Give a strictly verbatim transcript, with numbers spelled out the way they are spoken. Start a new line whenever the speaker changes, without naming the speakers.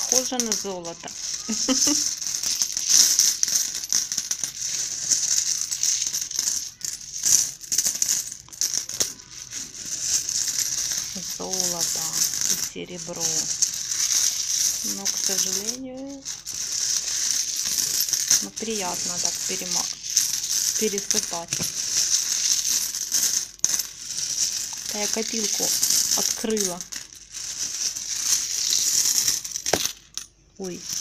похоже на золото. Золото и серебро. Но, к сожалению, ну, приятно так перема... пересыпать. Да, я копилку открыла. Ой.